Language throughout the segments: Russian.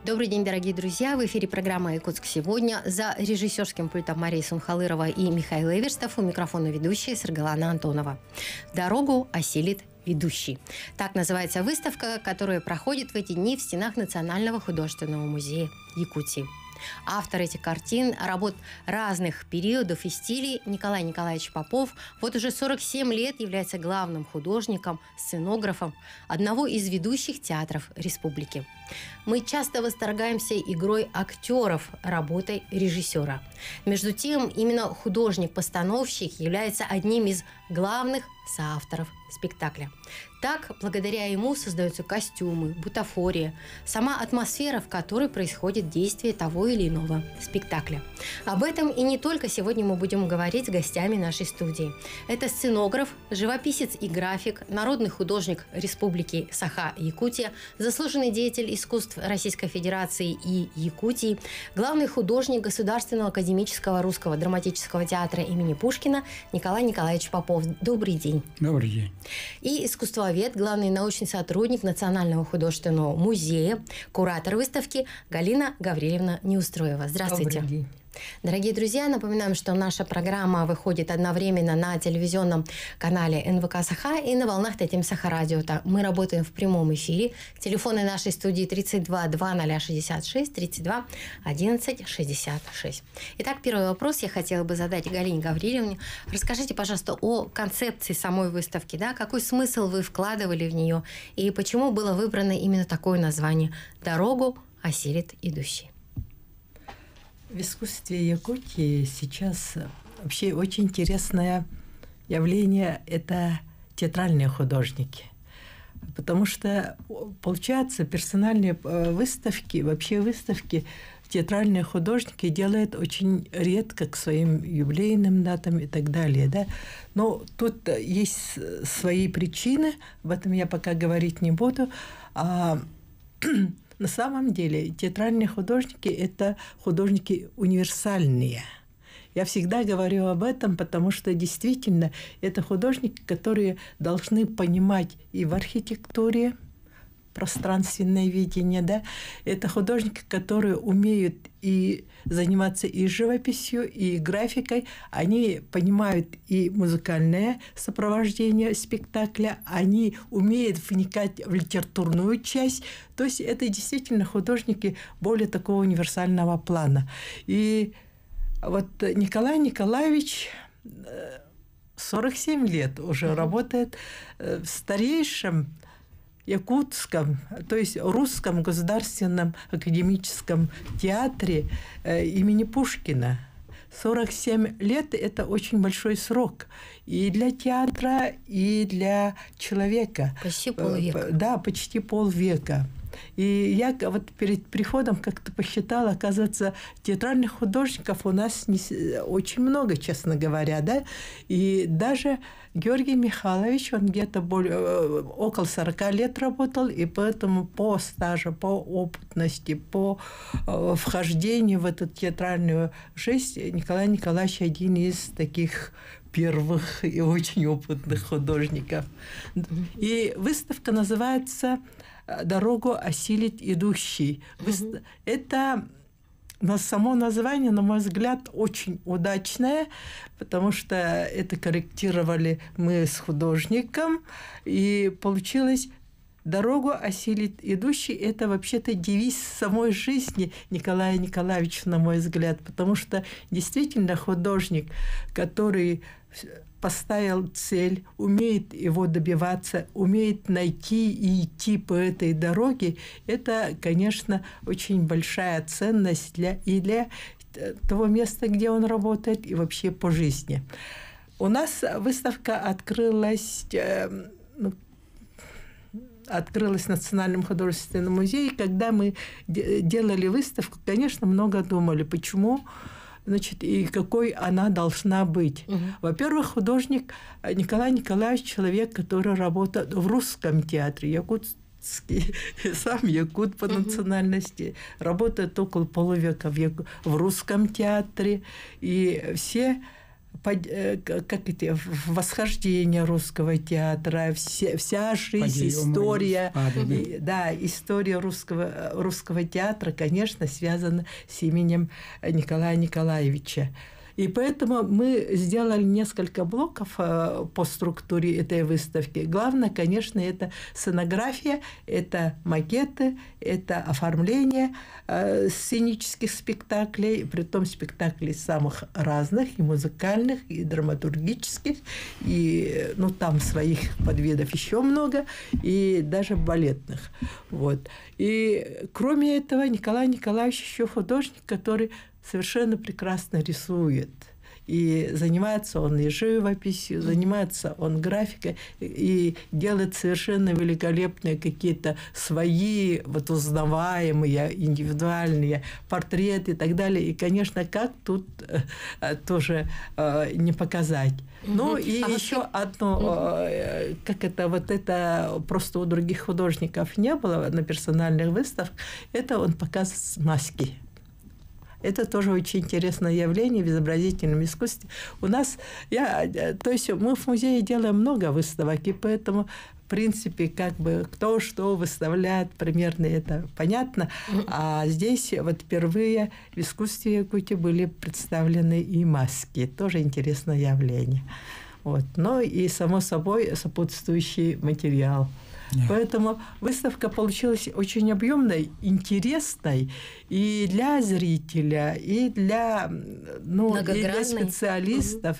Добрый день, дорогие друзья! В эфире программа «Якутск сегодня». За режиссерским пультом Мария Сунхалырова и Михаил Эверстов, у микрофона ведущая Саргалана Антонова. «Дорогу осилит ведущий». Так называется выставка, которая проходит в эти дни в стенах Национального художественного музея Якутии. Автор этих картин, работ разных периодов и стилей, Николай Николаевич Попов, вот уже 47 лет является главным художником, сценографом одного из ведущих театров республики. Мы часто восторгаемся игрой актеров, работой режиссера. Между тем, именно художник-постановщик является одним из главных соавторов спектакля. Так, благодаря ему создаются костюмы, бутафория, сама атмосфера, в которой происходит действие того или иного спектакля. Об этом и не только сегодня мы будем говорить с гостями нашей студии. Это сценограф, живописец и график, народный художник Республики Саха-Якутия, заслуженный деятель искусств Российской Федерации и Якутии, главный художник Государственного академического русского драматического театра имени Пушкина Николай Николаевич Попов. Добрый день. Добрый день. И искусствовед, главный научный сотрудник Национального художественного музея, куратор выставки Галина Гаврилевна Неустроева. Здравствуйте. Добрый день. Дорогие друзья, напоминаем, что наша программа выходит одновременно на телевизионном канале НВК Саха и на волнах Тетим Саха Радио. Мы работаем в прямом эфире. Телефоны нашей студии 32 2066 32 11 66. Итак, первый вопрос я хотела бы задать Галине Гаврилевне. Расскажите, пожалуйста, о концепции самой выставки. Да? Какой смысл вы вкладывали в нее и почему было выбрано именно такое название «Дорогу осилит идущий»? В искусстве Якутии сейчас вообще очень интересное явление – это театральные художники. Потому что, получается, персональные выставки, вообще выставки театральные художники делают очень редко к своим юбилейным датам и так далее. Да? Но тут есть свои причины, об этом я пока говорить не буду. На самом деле театральные художники – это художники универсальные. Я всегда говорю об этом, потому что действительно это художники, которые должны понимать и в архитектуре пространственное видение, да? Это художники, которые умеют и заниматься и живописью, и графикой. Они понимают и музыкальное сопровождение спектакля, они умеют вникать в литературную часть. То есть это действительно художники более такого универсального плана. И вот Николай Николаевич 47 лет уже работает в старейшем Якутском, то есть Русском государственном академическом театре имени Пушкина. 47 лет – это очень большой срок и для театра, и для человека. Почти полвека. Да, почти полвека. И я вот перед приходом как-то посчитала, оказывается, театральных художников у нас очень много, честно говоря, да. И даже Георгий Михайлович, он где-то около 40 лет работал, и поэтому по стажу, по опытности, по вхождению в эту театральную жизнь Николай Николаевич один из таких первых и очень опытных художников. И выставка называется «Дорогу осилит идущий». Это само название, на мой взгляд, очень удачное, потому что это корректировали мы с художником, и получилось «Дорогу осилит идущий» – это вообще-то девиз самой жизни Николая Николаевича, на мой взгляд, потому что действительно художник, который поставил цель, умеет его добиваться, умеет найти и идти по этой дороге, это, конечно, очень большая ценность для того места, где он работает, и вообще по жизни. У нас выставка открылась в Национальном художественном музее. Когда мы делали выставку, конечно, много думали, почему, значит, и какой она должна быть. Во-первых, художник Николай Николаевич – человек, который работает в русском театре, якутский, сам якут по национальности, работает около полувека в русском театре, и все как это, восхождение русского театра, вся жизнь, история, да, история русского театра, конечно, связана с именем Николая Николаевича. И поэтому мы сделали несколько блоков по структуре этой выставки. Главное, конечно, это сценография, это макеты, это оформление сценических спектаклей, притом спектаклей самых разных, и музыкальных, и драматургических, и там своих подвидов еще много, и даже балетных. Вот. И кроме этого, Николай Николаевич еще художник, который совершенно прекрасно рисует. И занимается он и живописью, занимается он графикой, и делает совершенно великолепные какие-то свои узнаваемые, индивидуальные портреты и так далее. И, конечно, как тут тоже не показать. Ну, и еще одно, как это просто у других художников не было на персональных выставках, это он показывает маски. Это тоже очень интересное явление в изобразительном искусстве. У нас, то есть мы в музее делаем много выставок, и поэтому, в принципе, кто что выставляет, примерно это понятно. А здесь впервые в искусстве Якутии были представлены и маски. Тоже интересное явление. Вот. Ну и, само собой, сопутствующий материал. Поэтому выставка получилась очень объемной, интересной и для зрителя, и для специалистов.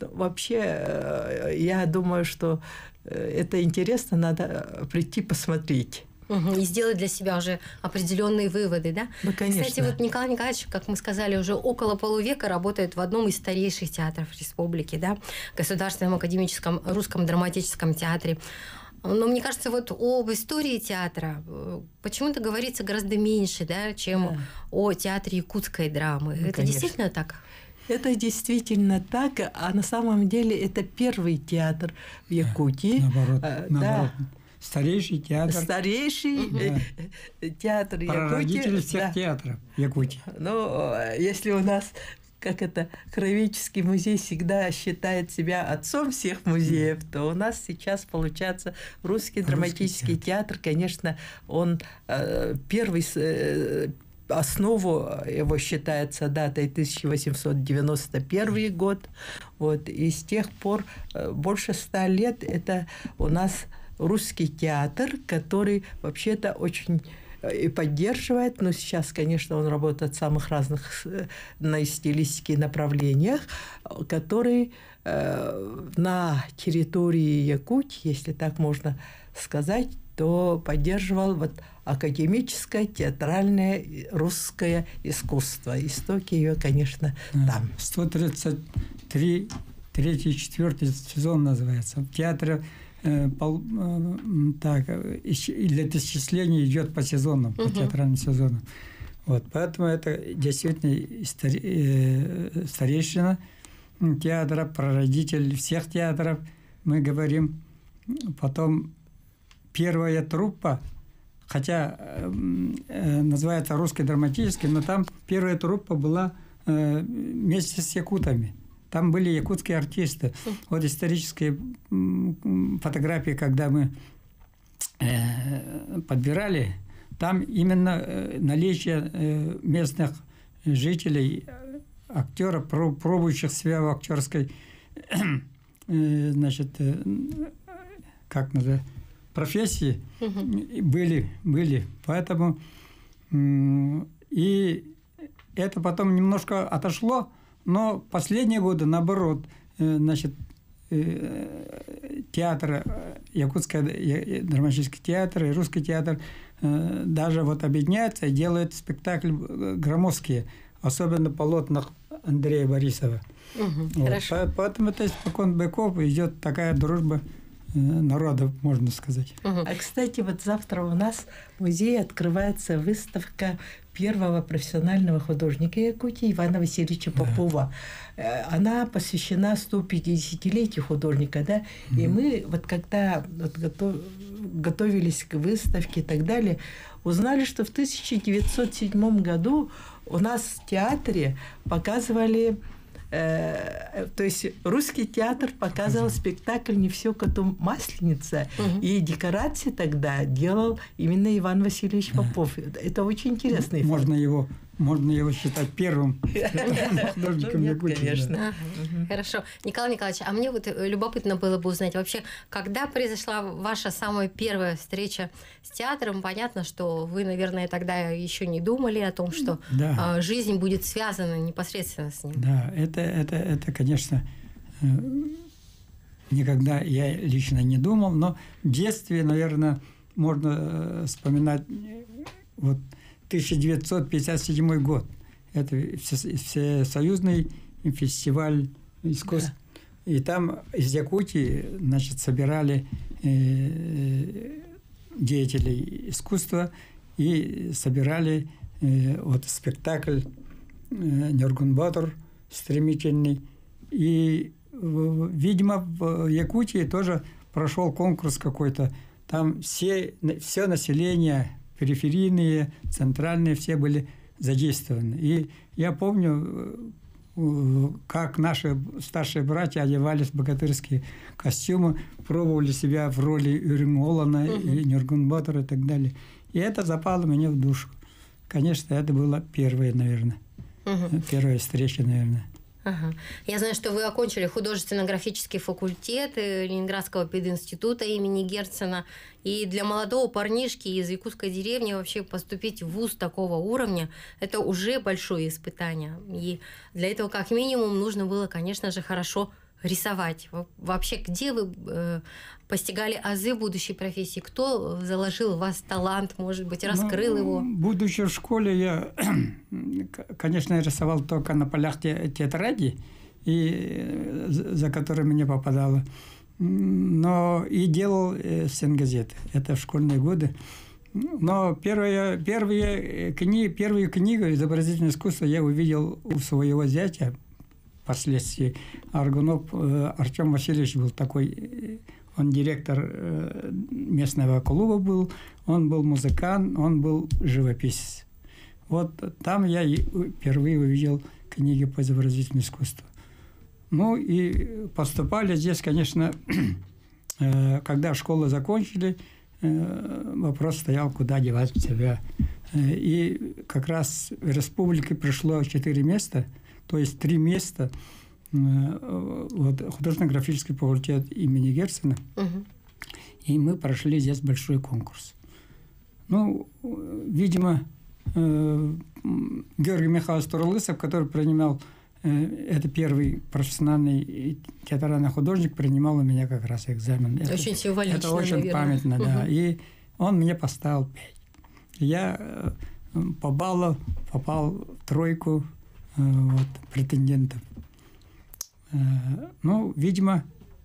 Вообще, я думаю, что это интересно, надо прийти посмотреть. И сделать для себя уже определенные выводы, да? Ну, конечно. Кстати, Николай Николаевич, как мы сказали, уже около полувека работает в одном из старейших театров республики, да? Государственном академическом русском драматическом театре. Но мне кажется, об истории театра почему-то говорится гораздо меньше, да, чем о театре якутской драмы. Это конечно. Действительно так? Это действительно так, а на самом деле это первый театр в Якутии. Наоборот. Да. Старейший театр. Старейший театр Якутии. Прародитель всех театров Якутии. Ну, если у нас Краеведческий музей всегда считает себя отцом всех музеев, то у нас сейчас получается Русский драматический театр. Конечно, он первый, основу его считается датой 1891 год. Вот, и с тех пор больше 100 лет это у нас русский театр, который вообще-то очень и поддерживает, но сейчас, конечно, он работает в самых разных на стилистике направлениях, который на территории Якутии, если так можно сказать, то поддерживал академическое, театральное русское искусство. Истоки ее, конечно, там. 133, 3-4 сезон называется. В театре летоисчисление идет по сезонам, по театральным сезонам. Вот, поэтому это действительно старейшина театра, прародитель всех театров. Мы говорим, потом первая труппа, хотя называется русский драматический, но там первая труппа была вместе с якутами. Там были якутские артисты. Вот исторические фотографии, когда мы подбирали, там именно наличие местных жителей, актеров, пробующих себя в актерской, профессии, были. Поэтому и это потом немножко отошло. Но последние годы, наоборот, театр, якутский драматический театр и русский театр даже объединяются и делают спектакли громоздкие, особенно в полотнах Андрея Борисова. Хорошо. Поэтому это испокон веков идет такая дружба народов, можно сказать. А, кстати, завтра у нас в музее открывается выставка первого профессионального художника Якутии Ивана Васильевича Попова. Она посвящена 150-летию художника, да? И мы когда готовились к выставке и так далее, узнали, что в 1907 году у нас в театре показывали то есть русский театр показывал спектакль «Не все коту масленица», и декорации тогда делал именно Иван Васильевич Попов. Это очень интересный факт. Можно его считать первым художником Якутии. Конечно. Хорошо. Николай Николаевич, а мне вот любопытно было бы узнать, вообще, когда произошла ваша самая первая встреча с театром? Понятно, что вы, наверное, тогда еще не думали о том, что жизнь будет связана непосредственно с ним. Да, это, конечно, никогда я лично не думал, но в детстве, наверное, можно вспоминать вот 1957 год. Это всесоюзный фестиваль искусств. Да. И там из Якутии, значит, собирали деятелей искусства и собирали вот спектакль «Нёргун-Батор» стремительный. И, видимо, в Якутии тоже прошел конкурс какой-то. Там все население, периферийные, центральные, все были задействованы. И я помню, как наши старшие братья одевались в богатырские костюмы, пробовали себя в роли Юрин-Олана и Нёргун-Батора и так далее. И это запало мне в душу. Конечно, это была первая, наверное, первая встреча, наверное. Ага. Я знаю, что вы окончили художественно-графический факультет Ленинградского пединститута имени Герцена. И для молодого парнишки из якутской деревни вообще поступить в вуз такого уровня – это уже большое испытание. И для этого как минимум нужно было, конечно же, хорошо рисовать. Вообще, где вы постигали азы будущей профессии? Кто заложил в вас талант, может быть, раскрыл его? Будучи в школе, я, конечно, рисовал только на полях тетради, и, за которые мне попадало. Но и делал стенгазеты. Это в школьные годы. Но первую книгу «Изобразительное искусство» я увидел у своего зятя, впоследствии. Аргунов Артем Васильевич был такой, он директор местного клуба был, он был музыкант, он был живописец. Вот там я впервые увидел книги по изобразительному искусству. Ну и поступали здесь, конечно, когда школу закончили, вопрос стоял, куда девать себя. И как раз в республике пришло 4 места, то есть 3 места, вот, художественно-графический факультет имени Герцена, и мы прошли здесь большой конкурс. Ну, видимо, Георгий Михайлович Турлысов, который принимал, это первый профессиональный театральный художник, принимал у меня как раз экзамен. Очень символично, это очень наверное. памятно, да. И он мне поставил 5. Я по баллу попал в 3 вот, претендентов. Ну, видимо,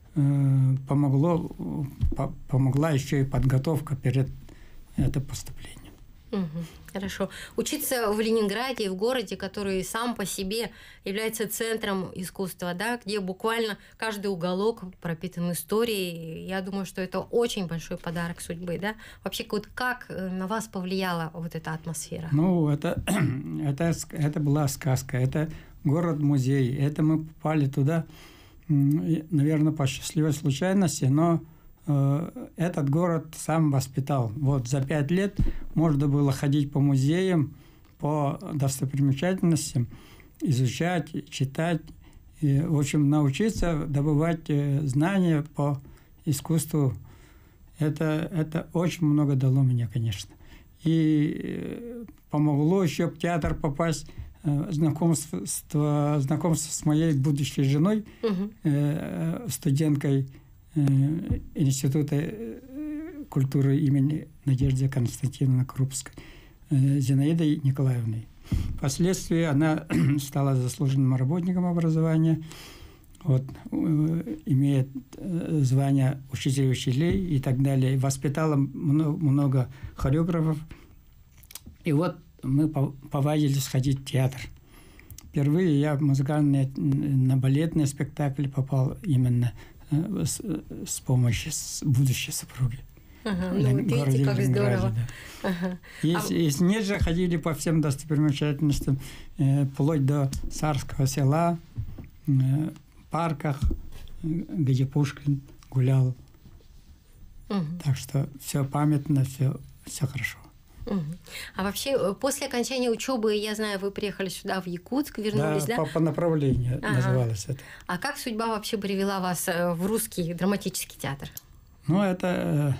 помогла еще и подготовка перед этим поступлением. Хорошо. Учиться в Ленинграде, в городе, который сам по себе является центром искусства, да, где буквально каждый уголок пропитан историей, я думаю, что это очень большой подарок судьбы, да? Вообще, вот как на вас повлияла вот эта атмосфера? Ну, это была сказка, это город-музей, это мы попали туда, наверное, по счастливой случайности, но этот город сам воспитал. Вот за 5 лет можно было ходить по музеям, по достопримечательностям, изучать, читать, и, в общем, научиться добывать знания по искусству. Это очень много дало мне, конечно. И помогло еще в театр попасть, знакомство с моей будущей женой, студенткой Института культуры имени Надежды Константиновны Крупской, Зинаидой Николаевной. Впоследствии она стала заслуженным работником образования, вот, имеет звание учителя учителей и так далее. Воспитала много хореографов. И вот мы повадились ходить в театр. Впервые я в музыкальный, на балетный спектакль попал именно с помощью будущей супруги. Ну, видите, как здорово. Да. И с ней же ходили по всем достопримечательностям, вплоть до Царского села, парках, где Пушкин гулял. Так что все памятно, все хорошо. А вообще, после окончания учебы, я знаю, вы приехали сюда, в Якутск, вернулись, да? По направлению называлось это. А как судьба вообще привела вас в русский драматический театр? Ну, это...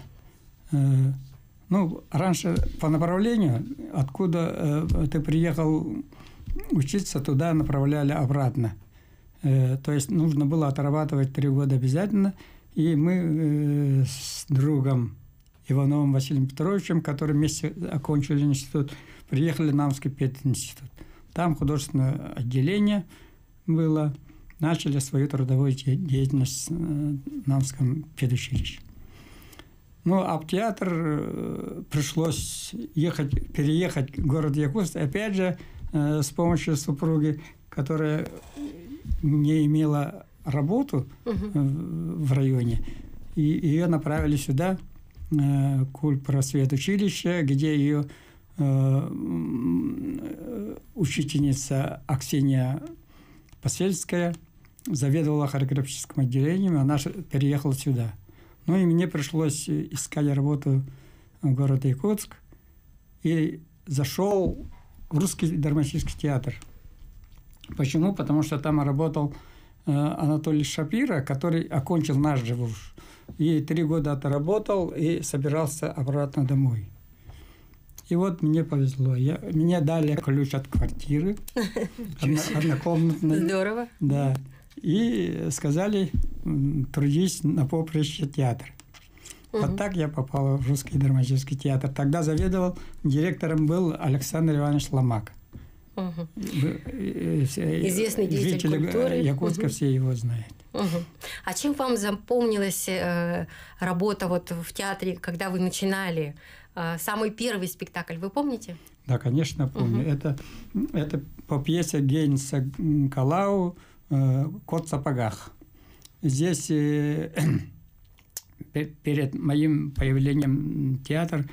раньше по направлению, откуда ты приехал учиться, туда направляли обратно. То есть нужно было отрабатывать 3 года обязательно. И мы с другом Ивановым Василием Петровичем, который вместе окончили институт, приехали в Намский пединститут. Там художественное отделение было. Начали свою трудовую деятельность в Намском педучилище. А в театр пришлось переехать в город Якутск, опять же, с помощью супруги, которая не имела работу в районе, и ее направили сюда, культпросветучилище, где ее учительница Аксения Посельская заведовала хореографическим отделением, она переехала сюда. И мне пришлось искать работу в городе Якутск, и зашел в Русский драматический театр. Почему? Потому что там работал Анатолий Шапира, который окончил наш же вуз. И 3 года отработал и собирался обратно домой. И вот мне повезло. Мне дали ключ от квартиры однокомнатной. Здорово. Да. И сказали, трудись на поприще театра. Вот так я попал в Русский драматический театр. Тогда заведовал, директором был Александр Иванович Ломак. Известный деятель культуры. Якутска все его знают. А чем вам запомнилась работа в театре, когда вы начинали? Самый первый спектакль, вы помните? Да, конечно, помню. Это по пьесе Гейнса Калау «Кот в сапогах». Здесь перед моим появлением в театр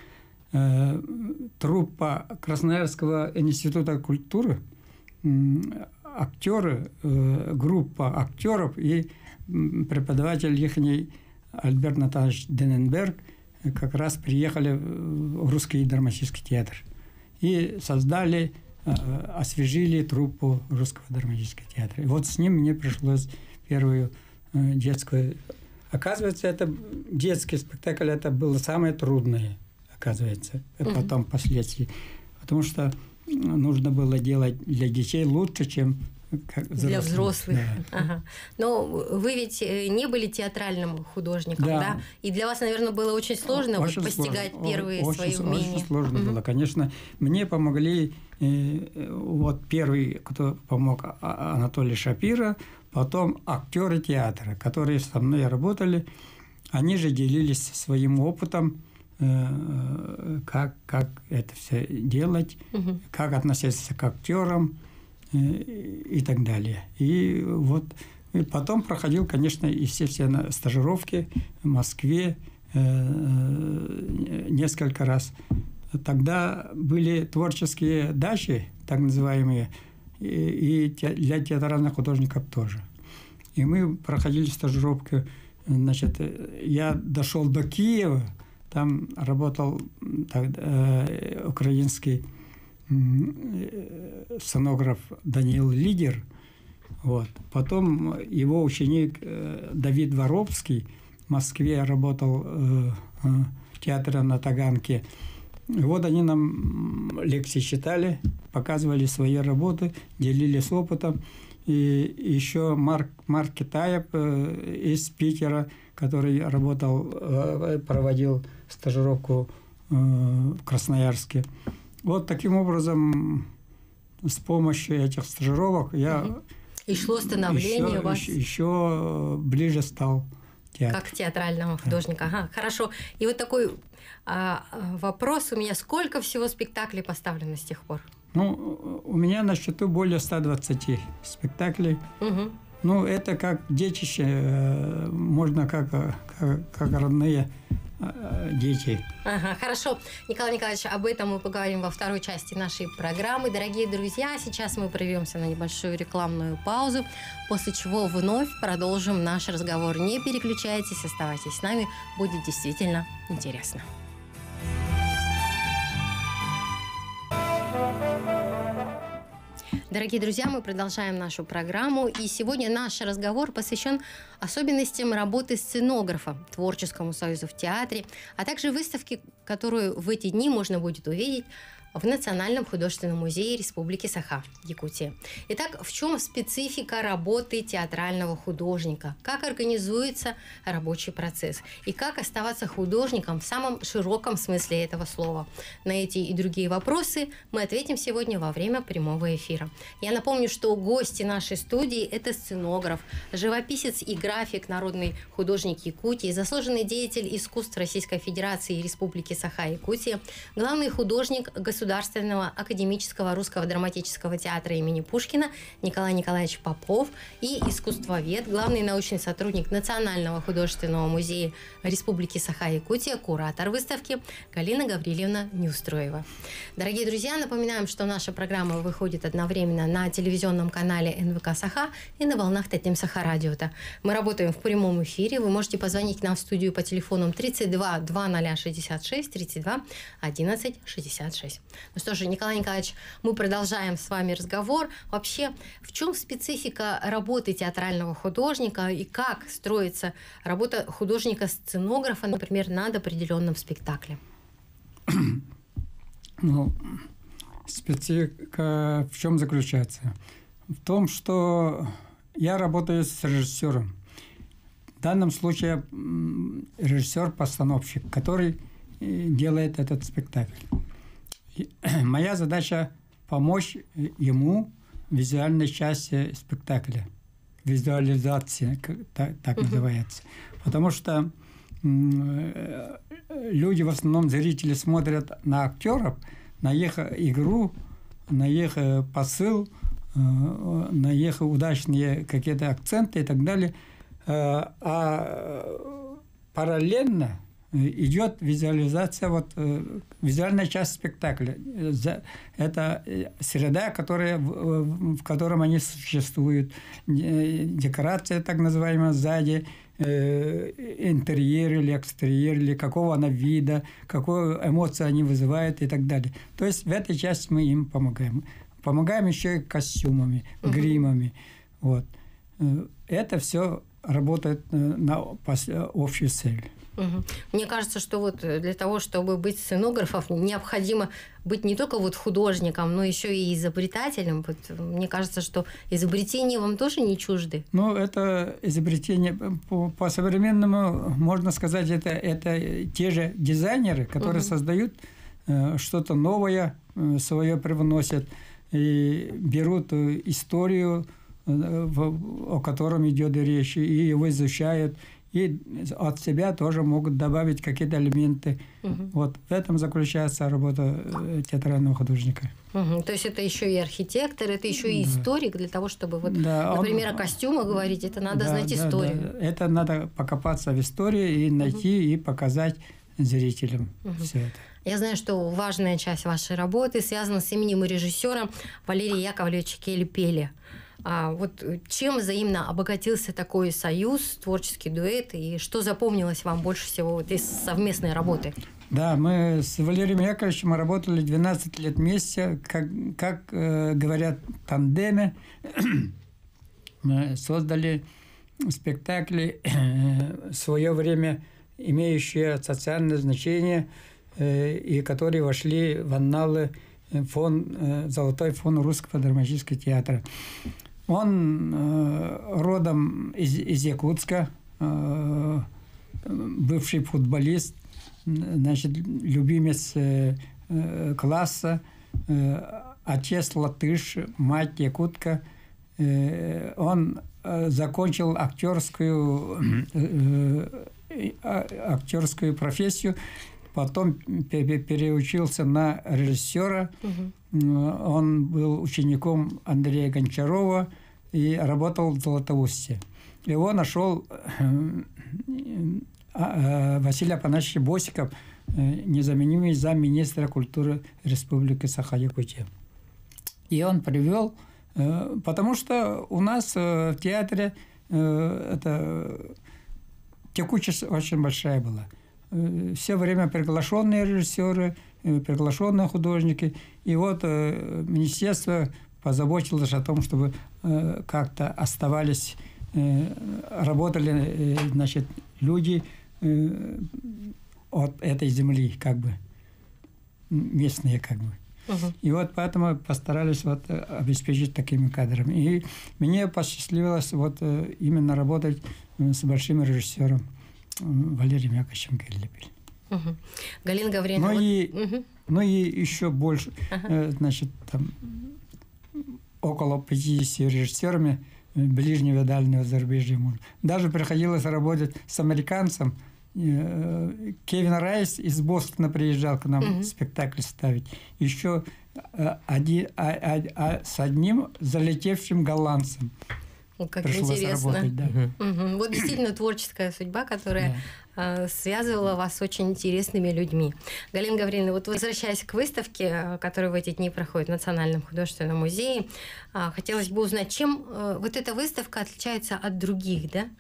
труппа Красноярского института культуры, актеры, группа актеров и преподаватель ихний Альберт Натанович Дененберг как раз приехали в Русский драматический театр и создали, освежили труппу Русского драматического театра. И вот с ним мне пришлось первую детскую... Оказывается, это детский спектакль, это было самое трудное, оказывается, потом впоследствии. Потому что нужно было делать для детей лучше, чем для взрослых. Да. Ага. Но вы ведь не были театральным художником, да? И для вас, наверное, было очень сложно постигать первые свои умения. Очень сложно было. Конечно, мне помогли, первый, кто помог, Анатолий Шапира, потом актеры театра, которые со мной работали, они же делились своим опытом, как это все делать, как относиться к актерам и так далее. И потом проходил, конечно, и все стажировки в Москве несколько раз. Тогда были творческие дачи, так называемые, и для театральных художников тоже. И мы проходили стажировки. Значит, я дошел до Киева, там работал украинский сценограф Даниил Лидер. Потом его ученик Давид Воровский в Москве работал в театре на Таганке. Они нам лекции читали, показывали свои работы, делились опытом. И еще Марк Китаев из Питера, который проводил стажировку в Красноярске. Таким образом, с помощью этих стажировок я... И шло становление у вас... Еще ближе стал театр. Как театрального художника. Ага, хорошо. И такой вопрос у меня. Сколько всего спектаклей поставлено с тех пор? У меня на счету более 120 спектаклей. Это как детище, можно как родные детей. Ага, хорошо. Николай Николаевич, об этом мы поговорим во второй части нашей программы. Дорогие друзья, сейчас мы прервемся на небольшую рекламную паузу, после чего вновь продолжим наш разговор. Не переключайтесь, оставайтесь с нами, будет действительно интересно. Дорогие друзья, мы продолжаем нашу программу, и сегодня наш разговор посвящен особенностям работы сценографа, Творческому союзу в театре, а также выставке, которую в эти дни можно будет увидеть в Национальном художественном музее Республики Саха, Якутия. Итак, в чем специфика работы театрального художника? Как организуется рабочий процесс? И как оставаться художником в самом широком смысле этого слова? На эти и другие вопросы мы ответим сегодня во время прямого эфира. Я напомню, что гости нашей студии – это сценограф, живописец и график, народный художник Якутии, заслуженный деятель искусств Российской Федерации и Республики Саха-Якутия, главный художник Государственного академического русского драматического театра имени Пушкина Николай Николаевич Попов и искусствовед, главный научный сотрудник Национального художественного музея Республики Саха-Якутия, куратор выставки Галина Гавриловна Неустроева. Дорогие друзья, напоминаем, что наша программа выходит одновременно на телевизионном канале НВК Саха и на волнах Татнем Саха радиота. Мы работаем в прямом эфире. Вы можете позвонить к нам в студию по телефонам 32 2066 32 11 66. Ну что же, Николай Николаевич, мы продолжаем с вами разговор. Вообще, в чем специфика работы театрального художника и как строится работа художника-сценографа, например, над определенным спектаклем? Ну, специфика в чем заключается? В том, что я работаю с режиссером. В данном случае режиссер-постановщик, который делает этот спектакль. Моя задача помочь ему в визуальной части спектакля, визуализация, так называется. Потому что люди, в основном зрители, смотрят на актеров, на их игру, на их посыл, на их удачные какие-то акценты и так далее. А параллельно идет визуализация, визуальная часть спектакля. Это среда, в котором они существуют. Декорация, так называемая, сзади, интерьер или экстерьер, или какого она вида, какую эмоцию они вызывают и так далее. То есть в этой части мы им помогаем. Помогаем еще и костюмами, гримами. Вот. Это все работает на общую цель. Мне кажется, что вот для того, чтобы быть сценографом, необходимо быть не только вот художником, но еще и изобретателем. Вот, мне кажется, что изобретения вам тоже не чужды. Ну, это изобретение по-современному, можно сказать, это те же дизайнеры, которые создают что-то новое, свое привносят и берут историю, о котором идет речь, и его изучают. И от себя тоже могут добавить какие-то элементы. Вот в этом заключается работа театрального художника. То есть это еще и архитектор, это еще и историк для того, чтобы, например, о костюмах говорить, это надо знать историю. Да. Это надо покопаться в истории и найти, и показать зрителям все это. Я знаю, что важная часть вашей работы связана с именем режиссера Валерия Яковлевича Кель-Пеля. А вот чем взаимно обогатился такой союз, творческий дуэт, и что запомнилось вам больше всего вот из совместной работы? Да, мы с Валерием Яковлевичем работали 12 лет вместе, как говорят, в тандеме. Мы создали спектакли, в свое время имеющие социальное значение, и которые вошли в анналы золотой фонд Русского драматического театра. Он родом из Якутска, бывший футболист, значит, любимец класса, отец латыш, мать якутка. Он закончил актерскую профессию, потом переучился на режиссера. Он был учеником Андрея Гончарова и работал в Златоусте. Его нашел Василий Афанасьевич Босиков, незаменимый замминистра культуры Республики Саха-Якутия. И он привел, потому что у нас в театре это текучесть очень большая была. Все время приглашенные режиссеры, приглашенные художники. И вот министерство позаботилось о том, чтобы как-то оставались, работали, значит, люди от этой земли, как бы, местные, как бы. И вот поэтому постарались вот обеспечить такими кадрами. И мне посчастливилось вот именно работать с большим режиссером Валерием Яковлевичем Келлепель. Галина Гавриловна. Ну и еще больше, значит, там около 50 режиссерами ближнего и дальнего зарубежья. Даже приходилось работать с американцем. Кевин Райс из Бостона приезжал к нам спектакль ставить. Еще с одним залетевшим голландцем. Как пришлось интересно. Работать, да. Вот действительно творческая судьба, которая связывала вас с очень интересными людьми. Галина Гавриловна, вот возвращаясь к выставке, которая в эти дни проходит в Национальном художественном музее, хотелось бы узнать, чем вот эта выставка отличается от других, да?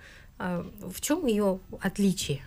В чем ее отличие?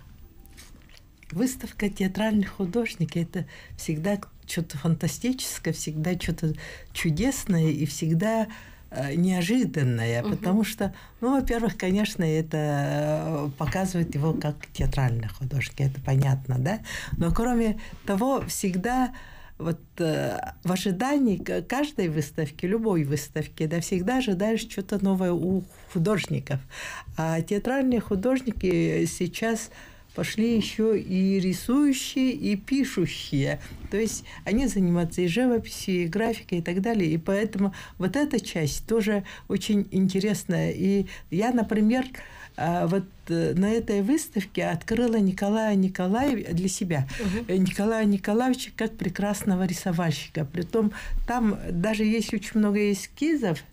Выставка театральных художников – это всегда что-то фантастическое, всегда что-то чудесное и всегда неожиданное, потому что, ну, во-первых, конечно, это показывает его как театральный художник, это понятно, да? Но кроме того, всегда вот в ожидании каждой выставки, любой выставки, да, всегда ожидаешь что-то новое у художников. А театральные художники сейчас пошли еще и рисующие, и пишущие. То есть они занимаются и живописью, и графикой, и так далее. И поэтому вот эта часть тоже очень интересная. И я, например, вот на этой выставке открыла Николая Николаевича для себя. Николая Николаевича как прекрасного рисовальщика. Притом там даже есть очень много эскизов,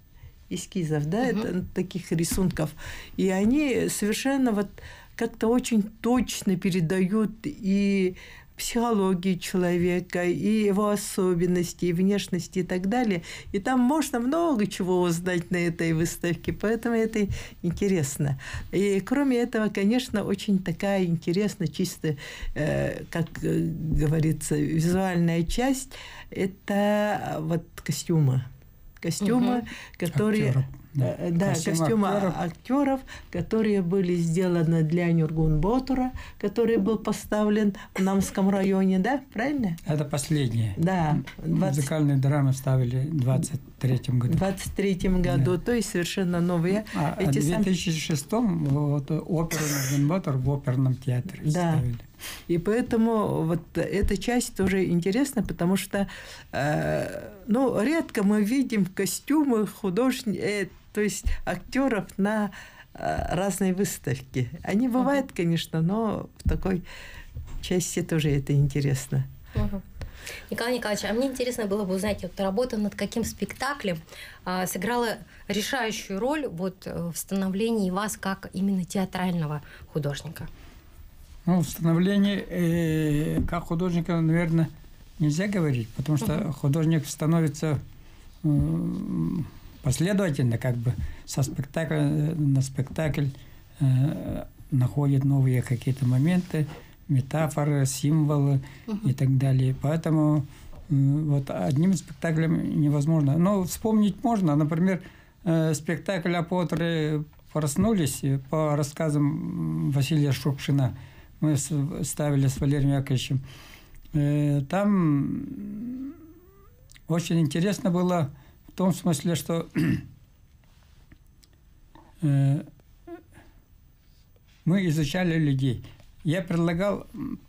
да, это, таких рисунков. И они совершенно вот как-то очень точно передают и психологию человека, и его особенности, и внешности, и так далее. И там можно много чего узнать на этой выставке, поэтому это интересно. И кроме этого, конечно, очень такая интересная, чисто, как говорится, визуальная часть – это вот костюмы. Костюмы, которые... Актеров. Да, костюмы актеров, которые были сделаны для Нюргун Ботура, который был поставлен в Намском районе, да, правильно? Это последнее. Да. Музыкальные драмы ставили в 23-м году. В 23-м году, да. То есть совершенно новые. В 2006-м вот, оперу Нюргун Ботур в оперном театре ставили. И поэтому вот эта часть тоже интересна, потому что ну, редко мы видим костюмы художников, то есть актеров на разные выставки. Они бывают, конечно, но в такой части тоже это интересно. Николай Николаевич, а мне интересно было бы узнать, вот работа над каким спектаклем сыграла решающую роль вот, в становлении вас как именно театрального художника? Ну, в становлении как художника, наверное, нельзя говорить, потому что художник становится последовательно, как бы со спектакля на спектакль находит новые какие-то моменты, метафоры, символы и так далее. Поэтому вот одним спектаклем невозможно. Но вспомнить можно, например, спектакль «Апотры проснулись» по рассказам Василия Шукшина. Мы ставили с Валерием Яковлевичем. Там очень интересно было в том смысле, что мы изучали людей. Я предлагал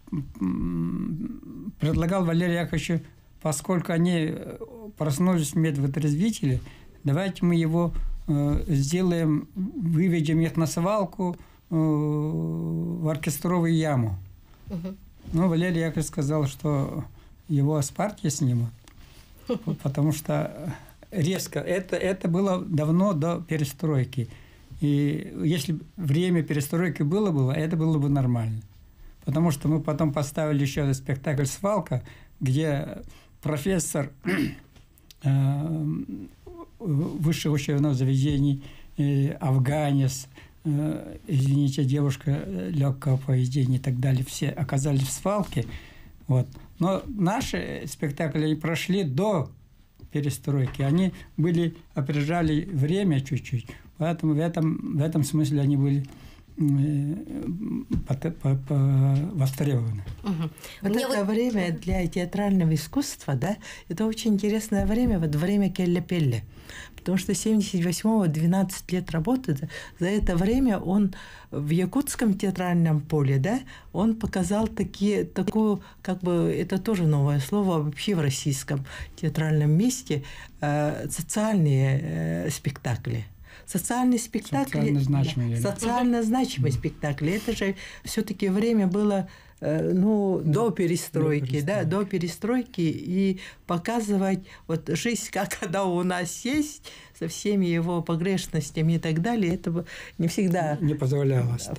Валерию Яковлевичу, поскольку они проснулись медвотрезвители, давайте мы его сделаем, выведем их на свалку в оркестровую яму. Ну, Валерий Яковлевич сказал, что его с партии снимут, потому что резко. Это было давно до перестройки. И если время перестройки было, это было бы нормально. потому что мы потом поставили еще спектакль «Свалка», где профессор высших учебных заведений, афганец, извините, девушка легкого поведения и так далее, все оказались в «Свалке». Вот. Но наши спектакли прошли до перестройки. Они опережали время чуть-чуть. Поэтому в этом смысле они были востребованы. Вот это время для театрального искусства, да, это очень интересное время, вот время Келле-Пелле. Потому что 78-го 12 лет работы, за это время он в якутском театральном поле, да, он показал такую, как бы, это тоже новое слово вообще в российском театральном месте, социальные спектакли. Социальные спектакли, социально значимые спектакли. Это же все-таки время было до перестройки, до перестройки, и показывать вот жизнь, как она у нас есть, со всеми его погрешностями и так далее, это не всегда не позволялось.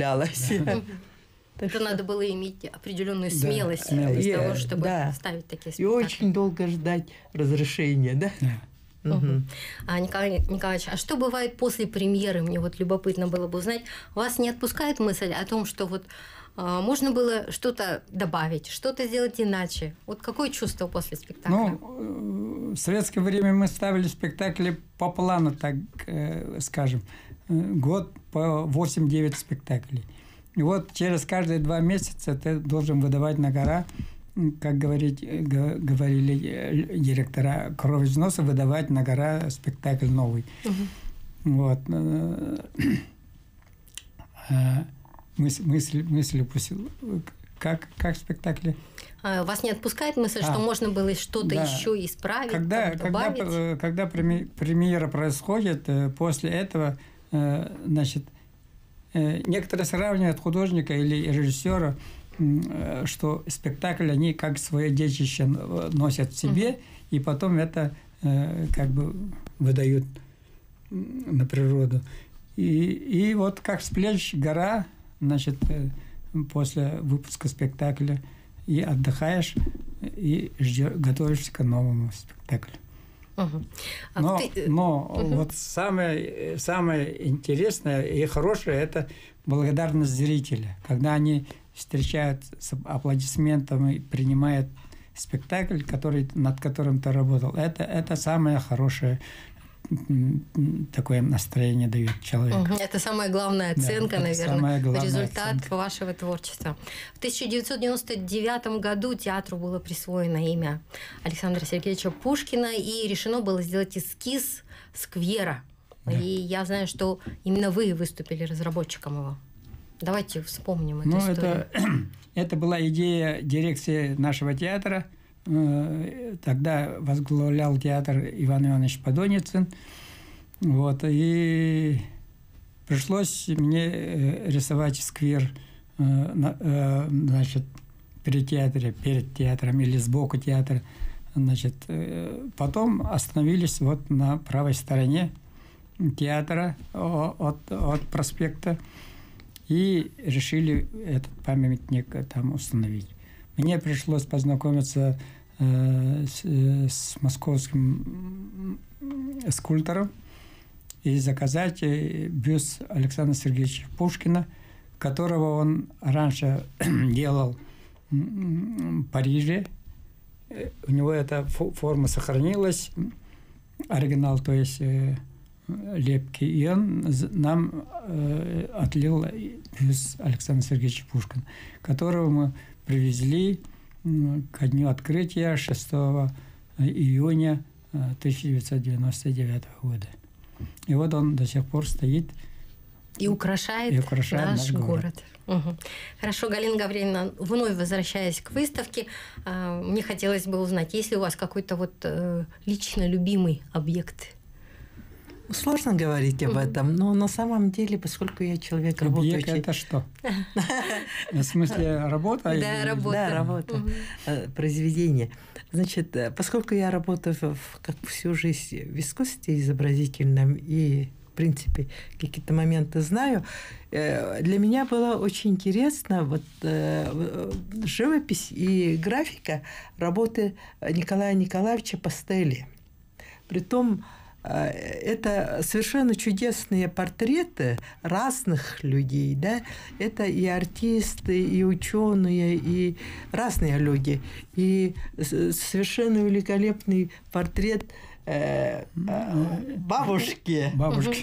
Это надо было иметь определенную смелость для того, чтобы ставить такие спектакли. И очень долго ждать разрешения, да? Николай Николаевич, а что бывает после премьеры? Мне вот любопытно было бы узнать. Вас не отпускает мысль о том, что вот можно было что-то добавить, что-то сделать иначе? Вот какое чувство после спектакля? В советское время мы ставили спектакли по плану, так скажем. Год по 8-9 спектаклей. И вот через каждые 2 месяца ты должен выдавать на гора, как говорили директора, кровь из носа, выдавать на гора спектакль новый. Вот. Мысли как спектакли? Вас не отпускает мысль, что можно было что-то еще исправить, добавить? Когда премьера происходит, после этого, значит, некоторые сравнивают художника или режиссера, что спектакль они как свое детище носят в себе, и потом это как бы выдают на природу. И вот как с плеч гора, значит, после выпуска спектакля и отдыхаешь, и готовишься к новому спектаклю. Но вот самое интересное и хорошее – это благодарность зрителя, когда они встречают с аплодисментами, принимают спектакль, над которым ты работал. Это самое хорошее такое настроение дает человеку. Это самая главная оценка, наверное, результат вашего творчества. В 1999 году театру было присвоено имя Александра Сергеевича Пушкина, и решено было сделать эскиз сквера. И я знаю, что именно вы выступили разработчиком его. Давайте вспомним эту историю. Это была идея дирекции нашего театра. Тогда возглавлял театр Иван Иванович Подоницын. Вот, и пришлось мне рисовать сквер, значит, перед театром или сбоку театра. Значит, потом остановились вот на правой стороне театра от проспекта и решили этот памятник там установить. Мне пришлось познакомиться с московским скульптором и заказать бюст Александра Сергеевича Пушкина, которого он раньше делал в Париже. У него эта форма сохранилась, оригинал, то есть лепки, и он нам отлил бюст Александра Сергеевича Пушкина, которого мы привезли ко дню открытия 6 июня 1999 года. И вот он до сих пор стоит. И украшает наш город. Угу. Хорошо, Галина Гавриловна, вновь возвращаясь к выставке, мне хотелось бы узнать, есть ли у вас какой-то вот лично любимый объект? Сложно говорить об этом, но на самом деле, поскольку я человек работающий... Объект – это что? В смысле работа? Да, работа. Да, работа, произведение. Значит, поскольку я работаю как всю жизнь в искусстве изобразительном и принципе, какие-то моменты знаю. Для меня было очень интересно вот, живопись и графика работы Николая Николаевича Пастели. Притом, это совершенно чудесные портреты разных людей, да? Это и артисты, и ученые, и разные люди. И совершенно великолепный портрет бабушки.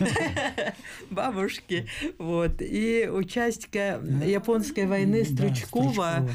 Бабушки. Вот. И участника японской войны Стручкова.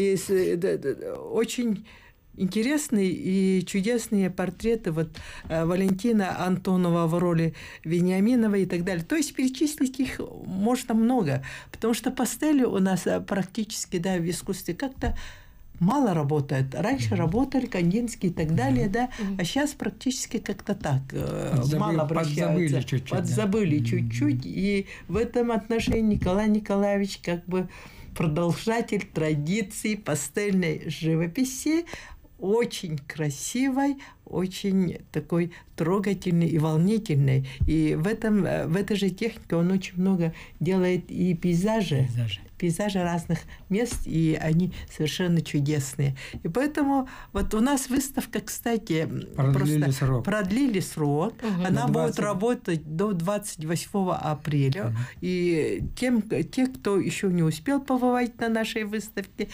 Очень интересные и чудесные портреты вот Валентина Антонова в роли Вениаминова и так далее. То есть перечислить их можно много, потому что пастели у нас практически, да, в искусстве как-то мало работает. Раньше работали Кандинский и так далее, да, а сейчас практически как-то так мало обращаются. Подзабыли чуть-чуть. И в этом отношении Николай Николаевич как бы продолжатель традиций пастельной живописи, очень красивой, очень такой трогательной и волнительной. И в этой же технике он очень много делает и пейзажи разных мест, и они совершенно чудесные. И поэтому вот у нас выставка, кстати, продлили срок. Она будет работать до 28 апреля. И те, кто еще не успел побывать на нашей выставке,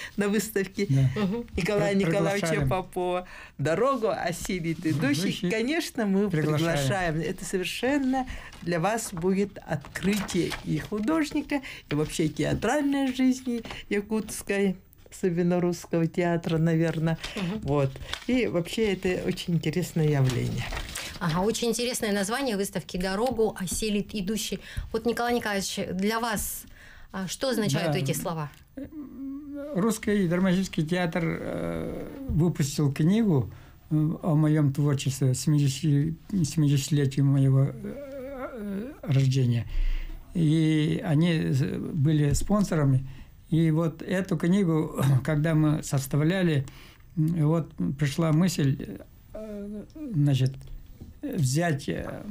Николая Николаевича Попова, «Дорогу осилит идущий», конечно, мы приглашаем. Это совершенно для вас будет открытие и художника, и вообще театральной жизни якутской, особенно русского театра, наверное. Вот. И вообще это очень интересное явление. Ага, очень интересное название выставки «Дорогу осилит идущий». Вот, Николай Николаевич, для вас что означают эти слова? Русский драматический театр выпустил книгу о моем творчестве, 70-летию моего рождения. И они были спонсорами. И вот эту книгу, когда мы составляли, вот пришла мысль, значит, взять,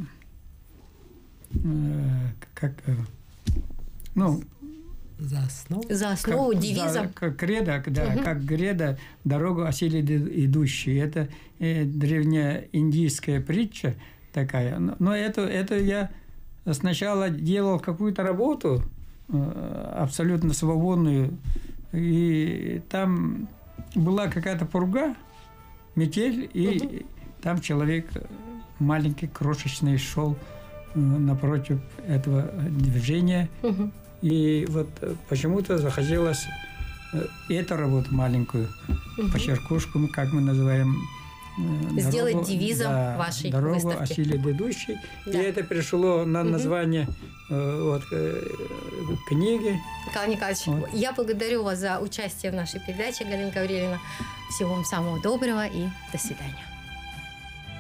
за основу, девизом. Как кредо, да, как кредо «Дорогу осилит идущий». Это древняя индийская притча такая. Но это я сначала делал какую-то работу абсолютно свободную, и там была какая-то пурга, метель, и там человек маленький, крошечный шел напротив этого движения. И вот почему-то захотелось эту работу маленькую, по черкушкам, как мы называем, сделать дорогу, девизом вашей «Дорогу выставки. осилит идущий». Да. И это пришло на название книги. Николай Николаевич, я благодарю вас за участие в нашей передаче, Галина Гавриловна. Всего вам самого доброго и до свидания.